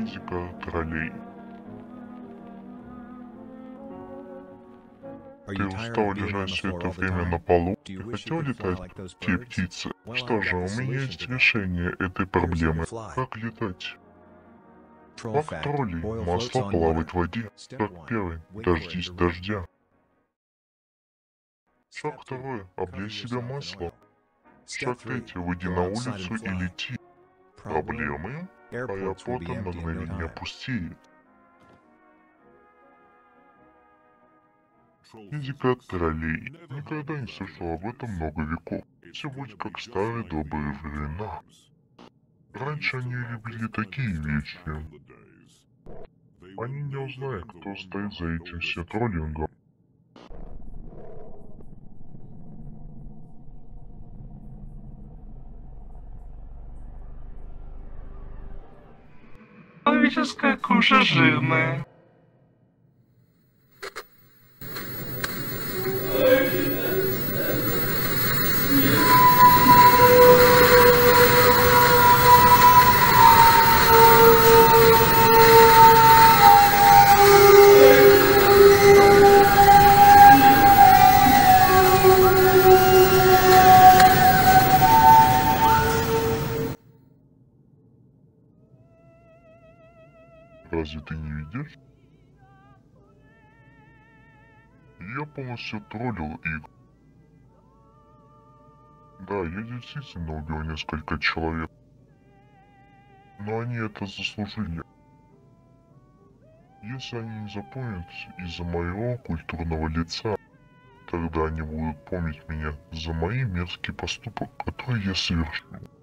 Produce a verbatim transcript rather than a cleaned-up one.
Физика троллей. Ты устал лежать все это время на полу? Ты хотел летать, как те птицы? Что же, у меня есть решение этой проблемы. Как летать? Как троллей, масло плавать в воде. Шаг первый, дождись дождя. Шаг второй, облей себя маслом. Шаг третий, выйди на улицу и лети. Проблемы? Аэропорт на мгновение пустеет. Физика троллей. Никогда не слышал об этом много веков. Все будет как в старые добрые времена. Раньше они любили такие вещи. Они не узнают, кто стоит за этим все троллингом. Человеческая кожа жирная. Разве ты не видишь? Я полностью троллил их. Да, я действительно убил несколько человек. Но они это заслужили. Если они не запомнят из-за моего культурного лица, тогда они будут помнить меня за мои мерзкий поступок, который я совершил.